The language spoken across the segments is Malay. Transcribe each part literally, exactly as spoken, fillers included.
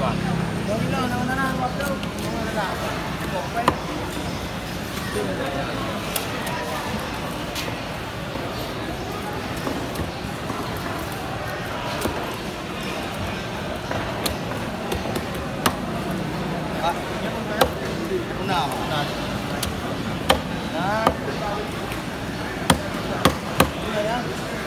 Bang. Kau bila nak-nak waktu? Kau nak. Kau pai. Ah, Una, una. Nah. Ya.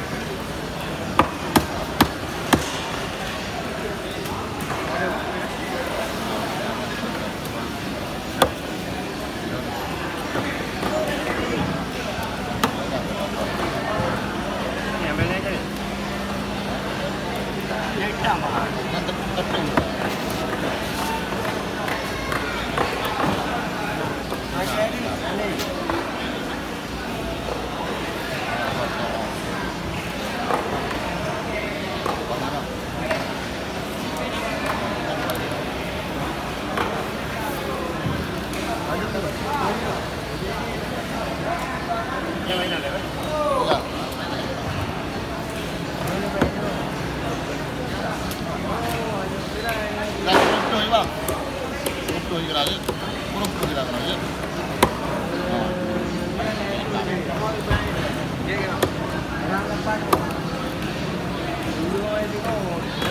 Yang lain ada? Bang. Betul juga lagi. Kurang perlu kita lagi. Orang lepas. Dulu itu kau